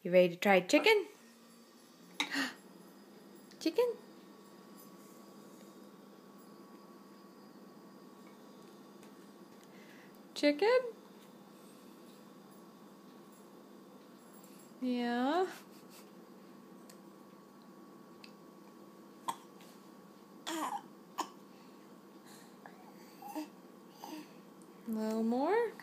You ready to try chicken? Chicken? Chicken? Yeah. A little more.